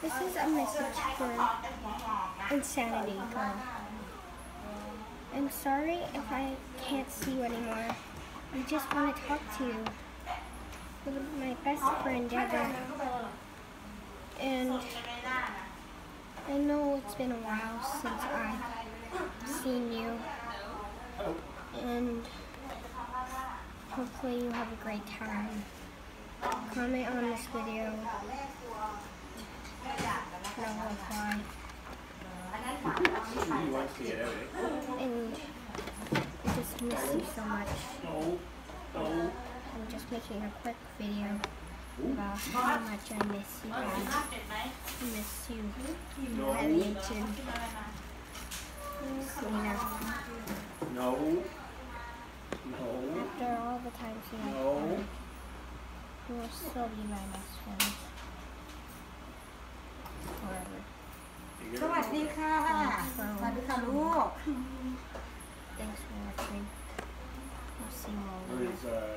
This is a message for Insanity Girl. I'm sorry if I can't see you anymore. I just want to talk to you. You're my best friend ever. And I know it's been a while since I've seen you. And hopefully you have a great time. Comment on this video. And I'll reply. And I just miss you so much. I'm just making a quick video about how much I miss you guys. I miss you, Elliot and Selena. No. After all the times we have, you will still be my best friend. Forever. สวัสดีค่ะ สวัสดีค่ะลูก Thanks for watching. We'll see you all Where later. is